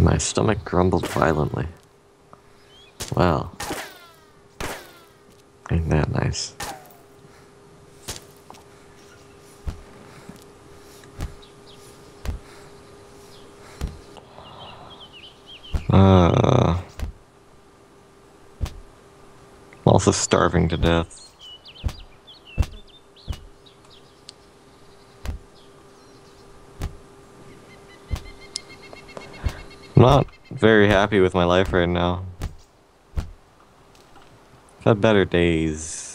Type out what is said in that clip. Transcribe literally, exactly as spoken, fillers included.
My stomach grumbled violently. Well, ain't that nice? Uh, I'm also starving to death. I'm not very happy with my life right now. I've had better days.